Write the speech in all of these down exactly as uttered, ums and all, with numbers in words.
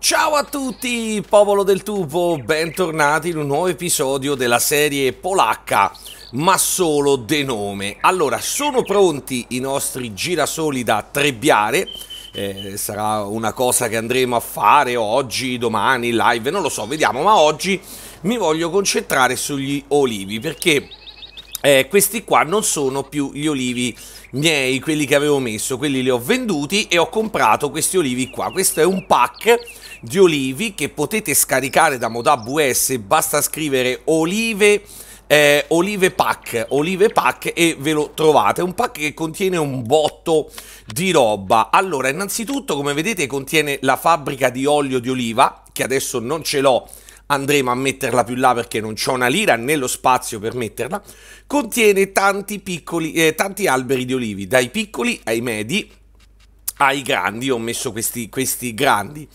Ciao a tutti, popolo del tubo, bentornati in un nuovo episodio della serie polacca, ma solo de nome. Allora, sono pronti i nostri girasoli da trebbiare, eh, sarà una cosa che andremo a fare oggi, domani, live, non lo so, vediamo, ma oggi mi voglio concentrare sugli olivi, perché eh, questi qua non sono più gli olivi miei, quelli che avevo messo, quelli li ho venduti e ho comprato questi olivi qua. Questo è un pack di olivi che potete scaricare da Modab U S, basta scrivere olive, eh, olive pack, olive pack e ve lo trovate. È un pack che contiene un botto di roba. Allora, innanzitutto, come vedete, contiene la fabbrica di olio di oliva, che adesso non ce l'ho, andremo a metterla più là perché non c'ho una lira né lo spazio per metterla. Contiene tanti piccoli, eh, tanti alberi di olivi, dai piccoli ai medi ai grandi. Ho messo questi, questi grandi.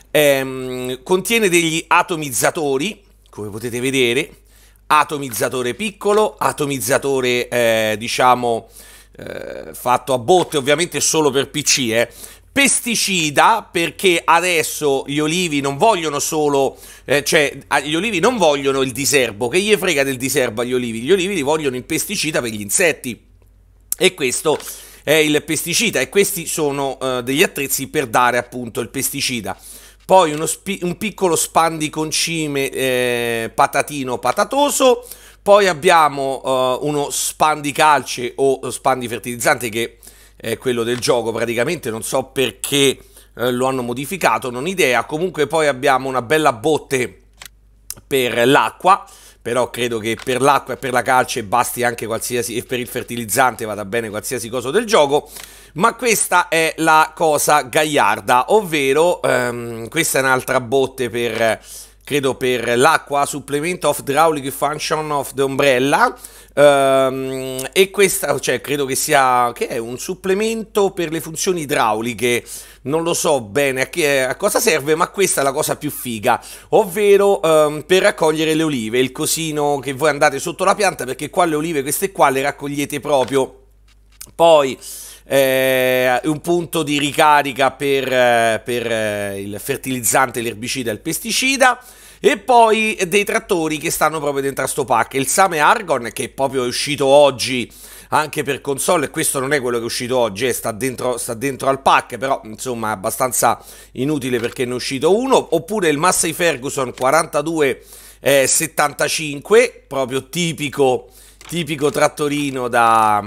Ehm, contiene degli atomizzatori, come potete vedere, atomizzatore piccolo, atomizzatore eh, diciamo eh, fatto a botte, ovviamente solo per P C, eh. Pesticida, perché adesso gli olivi non vogliono solo, eh, cioè gli olivi non vogliono il diserbo, che gli frega del diserbo agli olivi, gli olivi li vogliono il pesticida per gli insetti, e questo è il pesticida, e questi sono eh, degli attrezzi per dare appunto il pesticida. Poi uno un piccolo spandiconcime eh, patatino patatoso, poi abbiamo uh, uno spandicalce o spandifertilizzante che è quello del gioco praticamente, non so perché eh, lo hanno modificato, non ho idea. Comunque poi abbiamo una bella botte per l'acqua, però credo che per l'acqua e per la calce basti anche qualsiasi, e per il fertilizzante vada bene qualsiasi cosa del gioco. Ma questa è la cosa gagliarda, ovvero ehm, questa è un'altra botte per, credo per l'acqua, Supplement of Hydraulic Function of the Umbrella, ehm, e questa, cioè credo che sia, che è un supplemento per le funzioni idrauliche, non lo so bene a, che, a cosa serve, ma questa è la cosa più figa, ovvero ehm, per raccogliere le olive, il cosino che voi andate sotto la pianta, perché qua le olive, queste qua, le raccogliete proprio. Poi Eh, un punto di ricarica per, eh, per eh, il fertilizzante, l'erbicida e il pesticida, e poi dei trattori che stanno proprio dentro a sto pack. Il Same Argon, che proprio è uscito oggi anche per console, e questo non è quello che è uscito oggi, eh, sta, dentro, sta dentro al pack, però insomma è abbastanza inutile perché ne è uscito uno. Oppure il Massey Ferguson quarantadue settantacinque, proprio tipico, tipico trattorino da...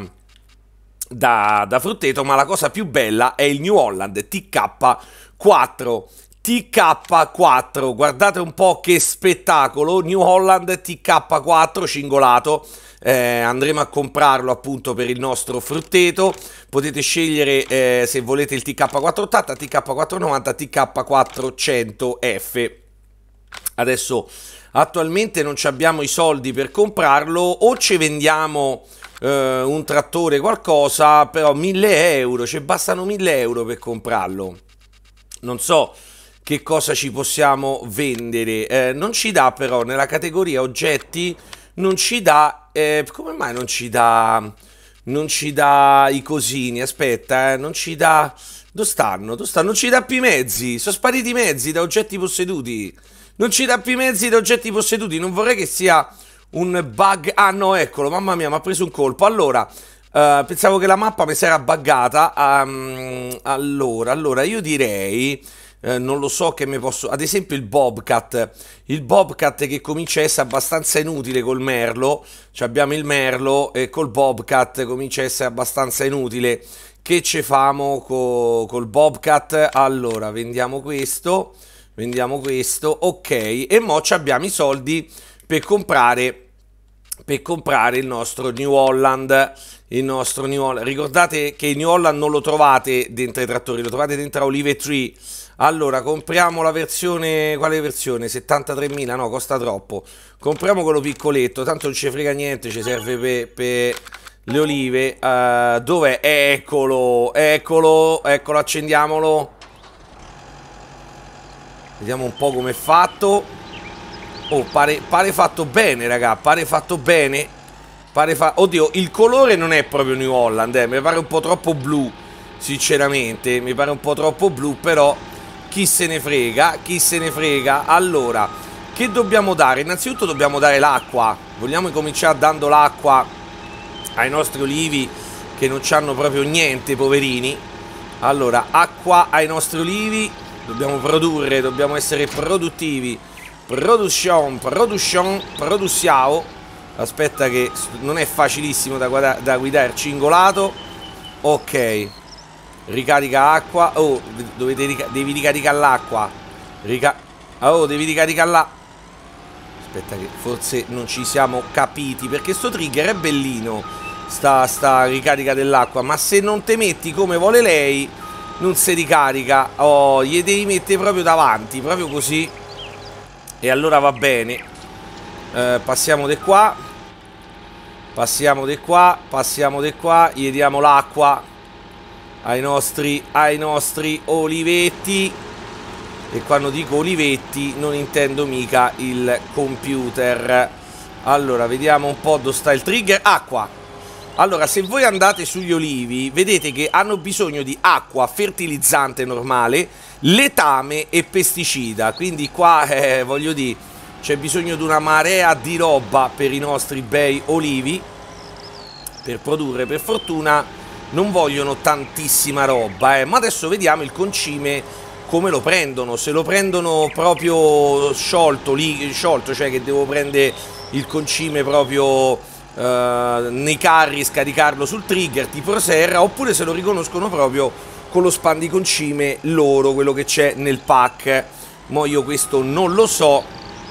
Da, da frutteto, ma la cosa più bella è il New Holland T K quattro. T K quattro, guardate un po' che spettacolo. New Holland T K quattro cingolato, eh, andremo a comprarlo appunto per il nostro frutteto. Potete scegliere eh, se volete il T K quattrocentottanta, T K quattrocentonovanta, T K quattrocento F. Adesso attualmente non abbiamo i soldi per comprarlo, o ci vendiamo Uh, un trattore, qualcosa, però mille euro, ci bastano mille euro per comprarlo. Non so che cosa ci possiamo vendere, eh, non ci dà però nella categoria oggetti, non ci dà, eh, come mai non ci dà, non ci dà i cosini, aspetta, eh, non ci dà, dove stanno, dove stanno, non ci dà più i mezzi, sono spariti i mezzi da oggetti posseduti, non ci dà più i mezzi da oggetti posseduti, non vorrei che sia un bug. Ah no, eccolo, mamma mia, mi ha preso un colpo. Allora, uh, pensavo che la mappa mi si era buggata. um, Allora, allora io direi uh, non lo so che mi posso... Ad esempio il Bobcat, il Bobcat che comincia a essere abbastanza inutile col merlo. Cioè abbiamo il merlo e col Bobcat comincia a essere abbastanza inutile. Che ce famo co col Bobcat? Allora, vendiamo questo, vendiamo questo, ok. E mo' abbiamo i soldi per comprare, per comprare il nostro New Holland, il nostro New Holland. Ricordate che il New Holland non lo trovate dentro ai trattori, lo trovate dentro a Olive Tree. Allora, compriamo la versione, quale versione? settantatremila, no, costa troppo. Compriamo quello piccoletto, tanto non ci frega niente, ci serve per, per le olive. Uh, dov'è? Eccolo, eccolo, eccolo, accendiamolo. Vediamo un po' com'è fatto. Oh, pare, pare fatto bene, raga, pare fatto bene. Pare fa... Oddio, il colore non è proprio New Holland, eh, mi pare un po' troppo blu, sinceramente. Mi pare un po' troppo blu, però chi se ne frega, chi se ne frega. Allora, che dobbiamo dare? Innanzitutto dobbiamo dare l'acqua. Vogliamo cominciare dando l'acqua ai nostri olivi che non c'hanno proprio niente, poverini. Allora, acqua ai nostri olivi. Dobbiamo produrre, dobbiamo essere produttivi. Production, production, produciamo. Aspetta che non è facilissimo da, guida da guidare cingolato. Ok. Ricarica acqua. Oh, dovete rica devi ricaricare l'acqua. Rica oh, devi ricaricare la... Aspetta che forse non ci siamo capiti, perché sto trigger è bellino, sta, sta ricarica dell'acqua, ma se non te metti come vuole lei non si ricarica. Oh, gli devi mettere proprio davanti, proprio così, e allora va bene. eh, passiamo di qua, passiamo di qua, passiamo di qua, gli diamo l'acqua ai nostri, ai nostri olivetti. E quando dico olivetti non intendo mica il computer. Allora, vediamo un po' dove sta il trigger. Acqua. Allora, se voi andate sugli olivi, vedete che hanno bisogno di acqua, fertilizzante normale, letame e pesticida. Quindi qua, eh, voglio dire, c'è bisogno di una marea di roba per i nostri bei olivi per produrre. Per fortuna non vogliono tantissima roba, eh. Ma adesso vediamo il concime come lo prendono. Se lo prendono proprio sciolto, lì, sciolto, cioè che devo prendere il concime proprio eh, nei carri, scaricarlo sul trigger tipo serra, oppure se lo riconoscono proprio con lo span di concime loro, quello che c'è nel pack. Mo' io questo non lo so.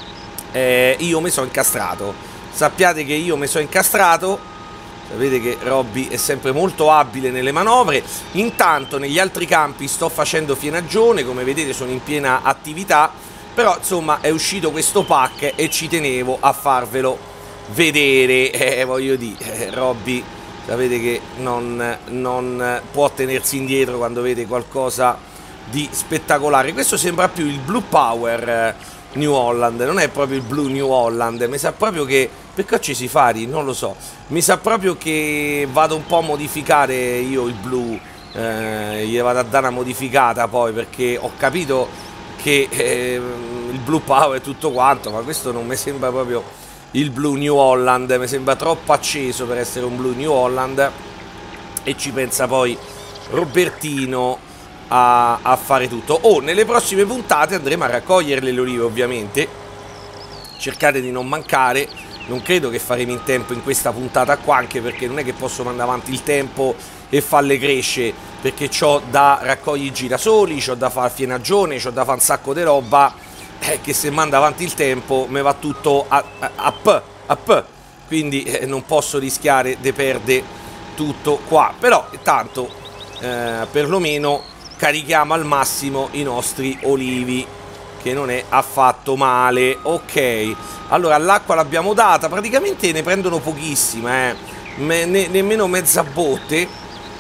eh, io mi sono incastrato, sappiate che io mi sono incastrato. Sapete che Robby è sempre molto abile nelle manovre. Intanto negli altri campi sto facendo fienagione, come vedete sono in piena attività. Però insomma è uscito questo pack e ci tenevo a farvelo vedere. eh, Voglio dire, eh, Robby sapete che non, non può tenersi indietro quando vede qualcosa di spettacolare. Questo sembra più il Blue Power eh, New Holland, non è proprio il Blue New Holland. Mi sa proprio che... perché ci si fari? Non lo so. Mi sa proprio che vado un po' a modificare io il blu. Eh, gli vado a dare una modificata poi, perché ho capito che eh, il Blue Power è tutto quanto, ma questo non mi sembra proprio il Blue New Holland. Mi sembra troppo acceso per essere un Blue New Holland. E ci pensa poi Robertino a, a fare tutto. Oh, nelle prossime puntate andremo a raccogliere le olive, ovviamente. Cercate di non mancare. Non credo che faremo in tempo in questa puntata qua, anche perché non è che posso mandare avanti il tempo e farle crescere, perché c'ho da raccogliere i girasoli, c'ho da fare fienagione, c'ho da fare un sacco di roba, eh, che se manda avanti il tempo mi va tutto a, a, a p, a p. Quindi eh, non posso rischiare di perdere tutto qua. Però intanto eh, perlomeno carichiamo al massimo i nostri olivi, che non è affatto male. Ok, allora l'acqua l'abbiamo data, praticamente ne prendono pochissima, eh. Me, ne, nemmeno mezza botte.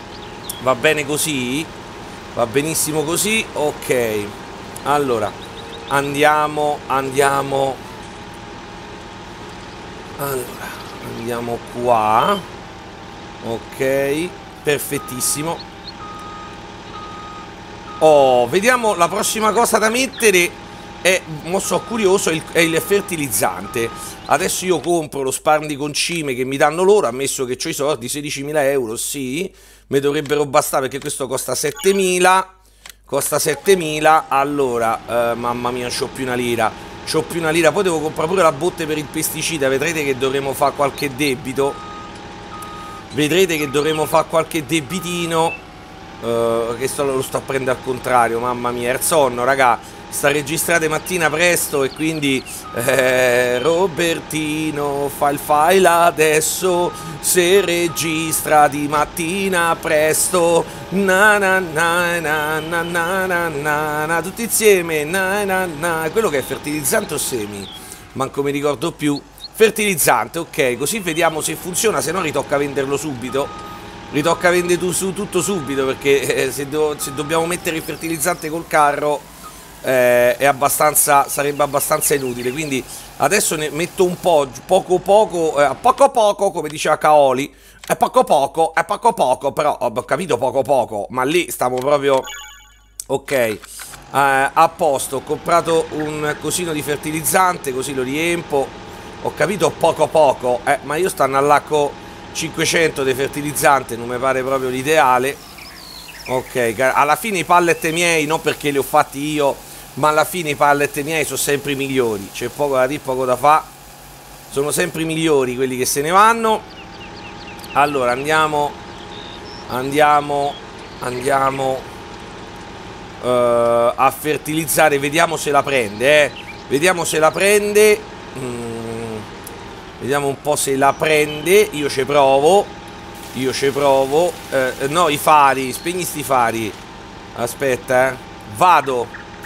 Va bene così, va benissimo così. Ok, allora andiamo, andiamo, allora andiamo qua. Ok, perfettissimo. Oh, vediamo la prossima cosa da mettere. È, mo so curioso, è il fertilizzante. Adesso io compro lo span di concime che mi danno loro, ammesso che ho i soldi, sedicimila euro, sì, mi dovrebbero bastare, perché questo costa settemila, costa settemila, allora, eh, mamma mia, c'ho più una lira, c'ho più una lira, poi devo comprare pure la botte per il pesticida, vedrete che dovremo fare qualche debito, vedrete che dovremo fare qualche debitino, eh, che sto, lo sto a prendere al contrario, mamma mia, è il sonno, raga. Sta registrate mattina presto e quindi eh, Robertino fa il file adesso, se registra di mattina presto, na na na na na na na na na, tutti insieme, na na na. Quello che è fertilizzante o semi? Manco mi ricordo più. Fertilizzante, ok, così vediamo se funziona, se no ritocca venderlo subito. Ritocca vendere tu, su, tutto subito, perché eh, se, do, se dobbiamo mettere il fertilizzante col carro Eh, è abbastanza, sarebbe abbastanza inutile. Quindi adesso ne metto un po', poco poco, eh, poco poco, come diceva Kaoli, è poco poco, è poco poco, però ho capito poco poco, ma lì stiamo proprio ok. eh, a posto, ho comprato un cosino di fertilizzante, così lo riempo. Ho capito poco poco, eh, ma io stanno all'acco cinquecento di fertilizzante, non mi pare proprio l'ideale. Ok, alla fine i pallet miei, non perché li ho fatti io, ma alla fine i pallet miei sono sempre i migliori. C'è poco da dire, poco da fa. Sono sempre i migliori quelli che se ne vanno. Allora andiamo, andiamo, andiamo uh, a fertilizzare. Vediamo se la prende, eh. Vediamo se la prende. Mm, vediamo un po' se la prende. Io ci provo. Io ci provo. Eh, no, i fari. Spegni sti fari. Aspetta, eh. Vado.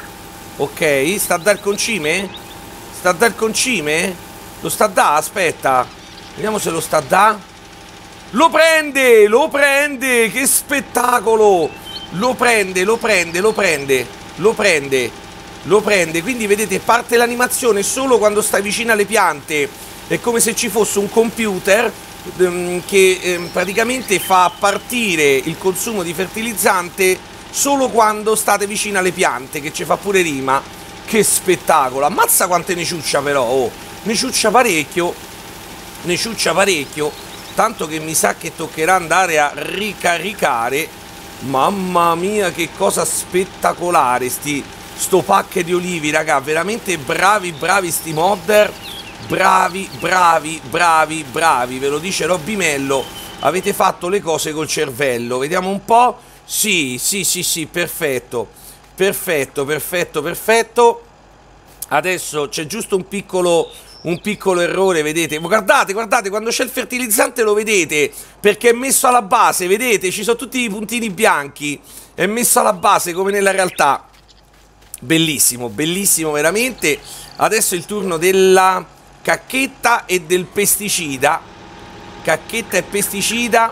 Ok, sta dal concime? Sta dal concime? Lo sta da? Aspetta. Vediamo se lo sta da. Lo prende! Lo prende! Che spettacolo! Lo prende, lo prende, lo prende. Lo prende. Lo prende. Quindi vedete, parte l'animazione solo quando stai vicino alle piante. È come se ci fosse un computer ehm, che ehm, praticamente fa partire il consumo di fertilizzante solo quando state vicino alle piante, che ci fa pure rima. Che spettacolo! Ammazza quante ne ciuccia però, oh! Ne ciuccia parecchio, ne ciuccia parecchio, tanto che mi sa che toccherà andare a ricaricare. Mamma mia, che cosa spettacolare sti, sto pacche di olivi, raga, veramente bravi, bravi sti modder, bravi, bravi, bravi, bravi, ve lo dice Robbimello, avete fatto le cose col cervello. Vediamo un po', sì, sì, sì, sì, perfetto, perfetto, perfetto, perfetto. Adesso c'è giusto un piccolo... un piccolo errore, vedete? Guardate, guardate, quando c'è il fertilizzante lo vedete, perché è messo alla base, vedete? Ci sono tutti i puntini bianchi, è messo alla base come nella realtà. Bellissimo, bellissimo veramente. Adesso è il turno della cacchetta e del pesticida. Cacchetta e pesticida.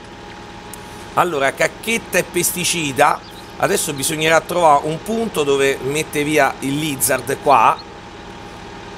Allora, cacchetta e pesticida. Adesso bisognerà trovare un punto dove mette via il lizard qua. Uh,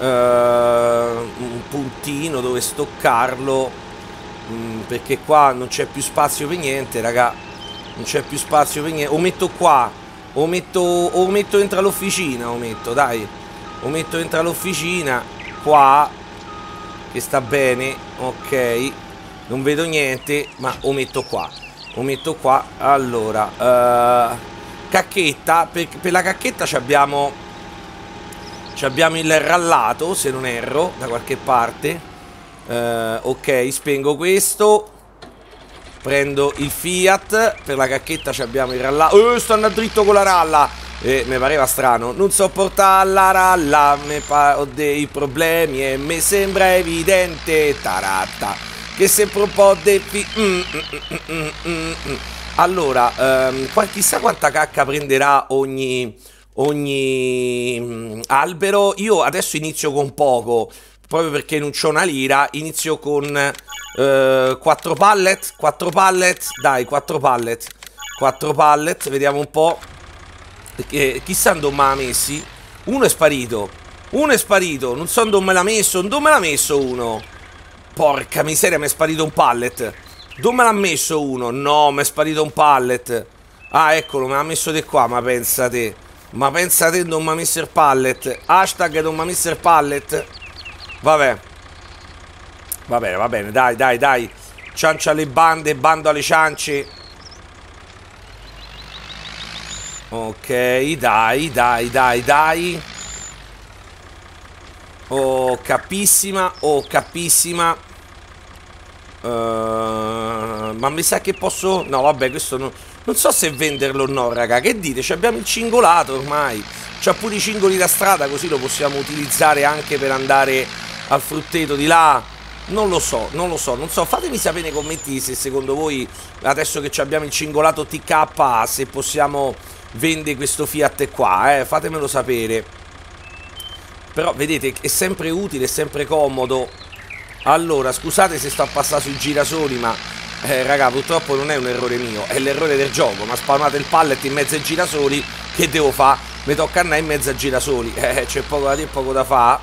un puntino dove stoccarlo, um, perché qua non c'è più spazio per niente, raga. Non c'è più spazio per niente. O metto qua, o metto, o metto dentro l'officina, o metto, dai, o metto dentro l'officina, qua, che sta bene, ok. Non vedo niente, ma o metto qua, o metto qua. Allora, uh, cacchetta, per, per la cacchetta ci abbiamo... abbiamo il rallato, se non erro, da qualche parte. uh, Ok, spengo questo. Prendo il Fiat. Per la cacchetta abbiamo il rallato. Oh, sto andando dritto con la ralla. E mi pareva strano. Non sopportare la ralla. Me ho dei problemi e mi sembra evidente, taratta, che sempre un po' defi... Mm, mm, mm, mm, mm. Allora, um, qua chissà quanta cacca prenderà ogni... ogni mh, albero. Io adesso inizio con poco, proprio perché non c'ho una lira. Inizio con uh, quattro pallet. quattro pallet, dai, quattro pallet. quattro pallet, vediamo un po'. Perché chissà dove me l'ha messi. Uno è sparito. Uno è sparito, non so dove me l'ha messo. Dove me l'ha messo uno? Porca miseria, mi è sparito un pallet. Dove me l'ha messo uno? No, mi è sparito un pallet. Ah, eccolo, me l'ha messo di qua, ma pensate. Ma pensate, non mi ha messo il pallet. Hashtag non mi ha messo il pallet. Vabbè. Va bene, va bene, dai, dai, dai. Ciancia alle bande, bando alle ciance. Ok, dai, dai, dai, dai. Oh, capissima, oh, capissima. uh, Ma mi sa che posso... No, vabbè, questo non... Non so se venderlo o no, raga. Che dite? Ci abbiamo il cingolato ormai. C'ha pure i cingoli da strada, così lo possiamo utilizzare anche per andare al frutteto di là. Non lo so, non lo so, non so. Fatemi sapere nei commenti se secondo voi, adesso che abbiamo il cingolato T K, se possiamo vendere questo Fiat qua, eh. Fatemelo sapere. Però, vedete, è sempre utile, è sempre comodo. Allora, scusate se sto a passare sui girasoli, ma... Eh, raga, purtroppo non è un errore mio, è l'errore del gioco. Ma spawnato il pallet in mezzo ai girasoli, che devo fare? Mi tocca andare in mezzo ai girasoli. Eh, c'è poco da dire, poco da fare.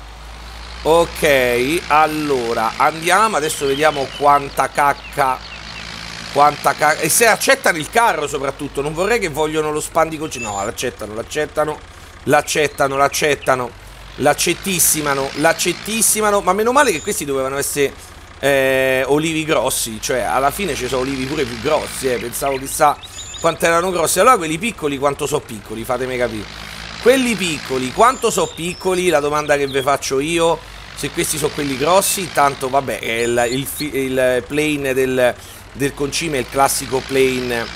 Ok, allora, andiamo. Adesso vediamo quanta cacca Quanta cacca. E se accettano il carro soprattutto, non vorrei che vogliono lo spandiconcino. No, l'accettano, l'accettano, l'accettano, l'accettano, l'accettissimano, l'accettissimano. Ma meno male che questi dovevano essere eh, olivi grossi. Cioè, alla fine ci sono olivi pure più grossi, eh. Pensavo chissà quanto erano grossi. Allora quelli piccoli quanto so piccoli, fatemi capire. Quelli piccoli quanto so piccoli? La domanda che vi faccio io. Se questi sono quelli grossi, intanto vabbè, è il, il, il plane del... del concime, il classico plane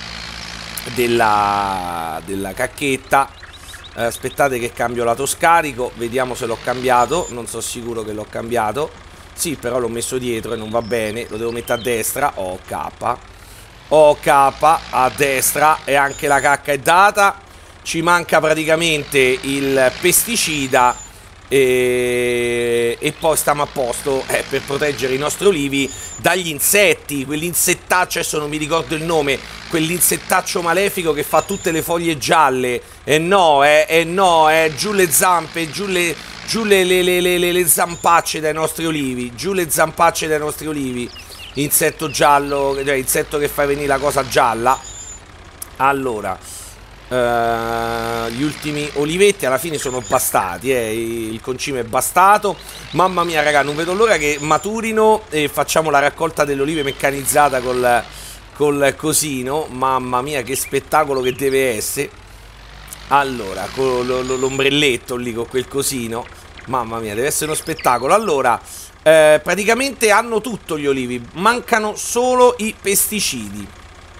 della, della cacchetta. eh, aspettate che cambio lato scarico, vediamo se l'ho cambiato. Non sono sicuro che l'ho cambiato. Sì, però l'ho messo dietro e non va bene, lo devo mettere a destra. Ok, ok, a destra. E anche la cacca è data. Ci manca praticamente il pesticida E, e poi stiamo a posto eh, per proteggere i nostri olivi dagli insetti, quell'insettaccio, adesso non mi ricordo il nome, quell'insettaccio malefico che fa tutte le foglie gialle. E no, eh, e no, eh, giù le zampe, giù le, giù le, le, le, le, le zampacce dai nostri olivi, giù le zampacce dai nostri olivi. Insetto giallo, cioè insetto che fa venire la cosa gialla. Allora Uh, gli ultimi olivetti alla fine sono bastati, eh. Il concime è bastato. Mamma mia raga, non vedo l'ora che maturino e facciamo la raccolta delle olive meccanizzata col, col cosino. Mamma mia che spettacolo che deve essere. Allora, con l'ombrelletto lì con quel cosino. Mamma mia, deve essere uno spettacolo. Allora, eh, praticamente hanno tutto gli olivi, mancano solo i pesticidi.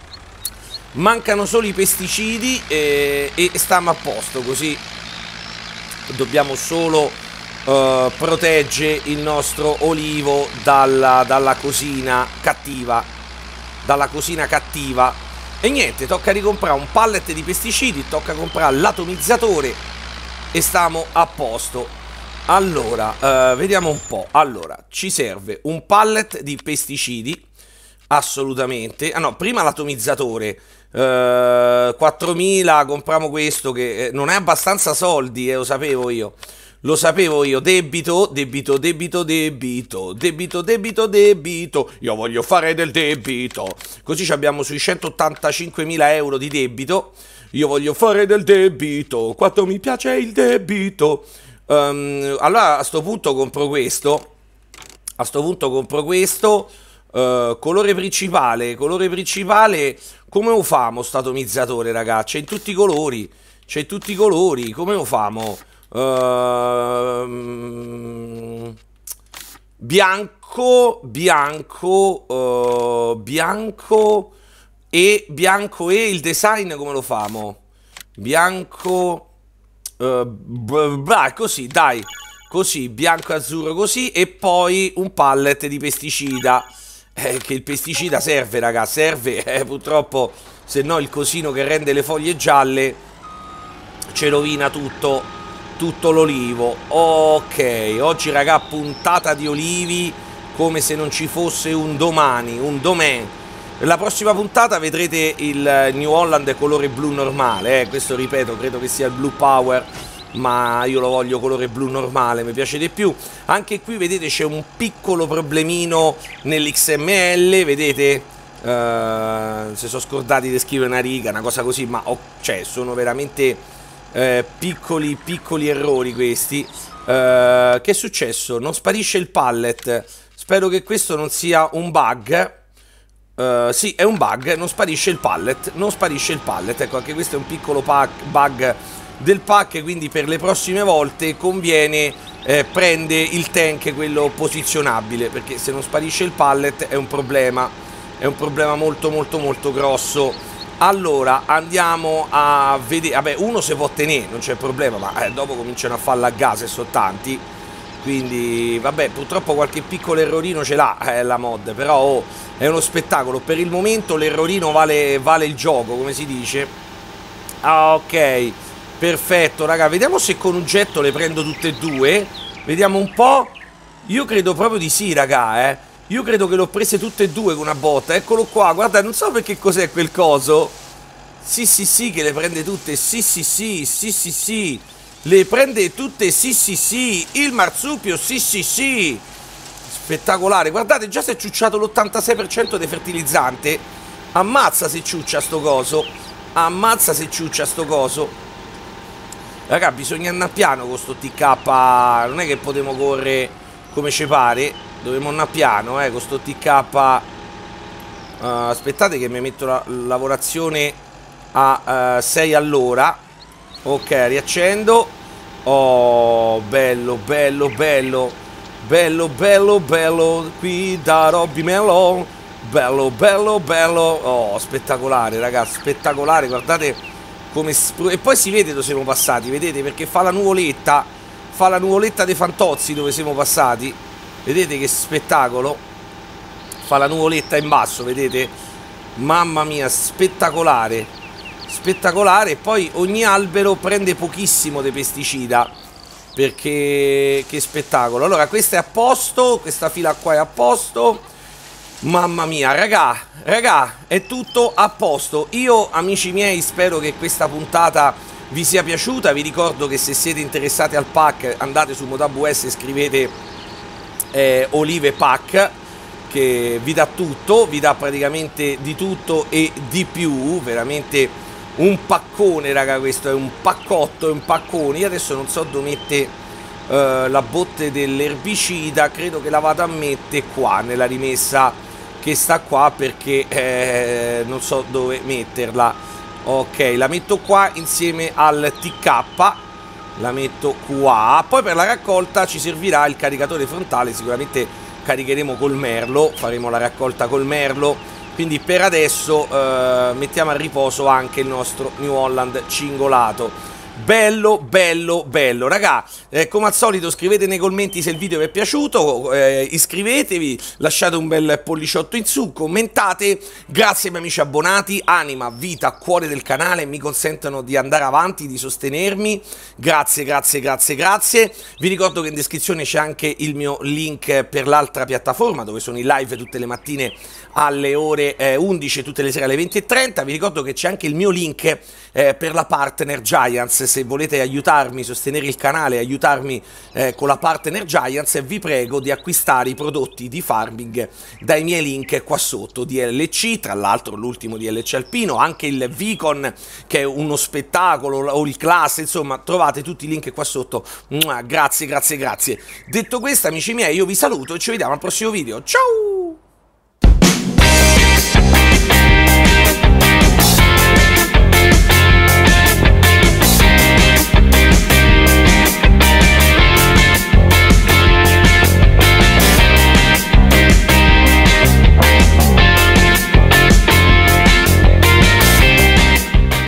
Mancano solo i pesticidi e, e stiamo a posto, così dobbiamo solo uh, proteggere il nostro olivo dalla, dalla cosina cattiva. Dalla cosina cattiva. E niente, tocca ricomprare un pallet di pesticidi, tocca comprare l'atomizzatore e stiamo a posto. Allora, uh, vediamo un po'. Allora, ci serve un pallet di pesticidi, assolutamente. Ah no, prima l'atomizzatore. Uh, quattromila, compriamo questo che eh, non è abbastanza soldi, eh, lo sapevo io. Lo sapevo io. Debito, debito, debito, debito, debito, debito, debito. Io voglio fare del debito. Così abbiamo sui centottantacinquemila euro di debito. Io voglio fare del debito. Quanto mi piace il debito. um, Allora a sto punto compro questo. A sto punto compro questo. Uh, colore principale, colore principale, come lo famo sto atomizzatore, ragazzi? C'è in tutti i colori, c'è in tutti i colori, come lo famo? Uh, bianco, bianco, uh, bianco e bianco e il design come lo famo? Bianco, uh, blah, così, dai, così, bianco e azzurro così, e poi un pallet di pesticida. Eh, che il pesticida serve, raga, serve, eh, purtroppo, se no il cosino che rende le foglie gialle ci rovina tutto, tutto l'olivo. Ok, oggi, raga, puntata di olivi come se non ci fosse un domani, un domani. Nella prossima puntata vedrete il New Holland colore blu normale, eh, questo ripeto, credo che sia il Blue Power, ma io lo voglio colore blu normale, mi piace di più. Anche qui vedete c'è un piccolo problemino nell'X M L, vedete, uh, si sono scordati di scrivere una riga, una cosa così, ma oh, cioè sono veramente uh, piccoli piccoli errori questi. Uh, che è successo? Non sparisce il pallet, spero che questo non sia un bug. Uh, sì, è un bug, non sparisce il pallet, non sparisce il pallet, ecco, anche questo è un piccolo bug del pack, quindi per le prossime volte conviene eh, prendere il tank, quello posizionabile, perché se non sparisce il pallet è un problema, è un problema molto molto molto grosso. Allora andiamo a vedere, vabbè, uno si può tenere, non c'è problema, ma eh, dopo cominciano a farla a gas e sono tanti, quindi vabbè, purtroppo qualche piccolo errorino ce l'ha eh, la mod, però oh, è uno spettacolo, per il momento l'errorino vale, vale il gioco, come si dice. Ah, ok, perfetto, raga, vediamo se con un getto le prendo tutte e due. Vediamo un po'. Io credo proprio di sì, raga, eh. Io credo che l'ho prese tutte e due con una botta. Eccolo qua, guarda, non so perché cos'è quel coso. Sì, sì, sì, che le prende tutte. Sì, sì, sì, sì, sì, sì. Le prende tutte, sì, sì, sì. Il marsupio, sì, sì, sì. Spettacolare. Guardate, già si è ciucciato l'ottantasei per cento del fertilizzante. Ammazza se ciuccia sto coso. Ammazza se ciuccia sto coso. Raga, bisogna andare piano con sto T K. Non è che potremo correre come ci pare. Dovremmo andare piano, eh, con sto T K. uh, Aspettate che mi metto la lavorazione a uh, sei all'ora. Ok, riaccendo. Oh, bello, bello, bello. Bello, bello, bello. Qui da Robby Melon. Bello, bello, bello. Oh, spettacolare, ragazzi, spettacolare. Guardate come... E poi si vede dove siamo passati, vedete? Perché fa la nuvoletta. Fa la nuvoletta dei Fantozzi dove siamo passati. Vedete che spettacolo. Fa la nuvoletta in basso, vedete? Mamma mia, spettacolare. Spettacolare. E poi ogni albero prende pochissimo di pesticida. Perché... che spettacolo. Allora, questa è a posto. Questa fila qua è a posto. Mamma mia, raga, raga, è tutto a posto. Io, amici miei, spero che questa puntata vi sia piaciuta. Vi ricordo che se siete interessati al pack, andate su MotoABS e scrivete eh, Olive Pack, che vi dà tutto, vi dà praticamente di tutto e di più. Veramente un paccone, raga, questo è un paccotto, è un paccone. Io adesso non so dove mette uh, la botte dell'erbicida, credo che la vado a mettere qua, nella rimessa che sta qua, perché eh, non so dove metterla. Ok, la metto qua insieme al T K, la metto qua. Poi per la raccolta ci servirà il caricatore frontale, sicuramente caricheremo col merlo, faremo la raccolta col merlo. Quindi per adesso eh, mettiamo a riposo anche il nostro New Holland cingolato. Bello, bello, bello. Raga, eh, come al solito scrivete nei commenti se il video vi è piaciuto, eh, iscrivetevi, lasciate un bel polliciotto in su, commentate. Grazie ai miei amici abbonati, anima, vita, cuore del canale, mi consentono di andare avanti, di sostenermi. Grazie, grazie, grazie, grazie. Vi ricordo che in descrizione c'è anche il mio link per l'altra piattaforma, dove sono in live tutte le mattine alle ore eh, undici, tutte le sere alle venti e trenta. Vi ricordo che c'è anche il mio link eh, per la partner Giants. Se volete aiutarmi, sostenere il canale, aiutarmi eh, con la partner Giants, vi prego di acquistare i prodotti di farming dai miei link qua sotto. D L C, tra l'altro l'ultimo D L C alpino, anche il Vicon che è uno spettacolo, o il Class, insomma trovate tutti i link qua sotto. Mua, grazie, grazie, grazie. Detto questo, amici miei, io vi saluto e ci vediamo al prossimo video. Ciao!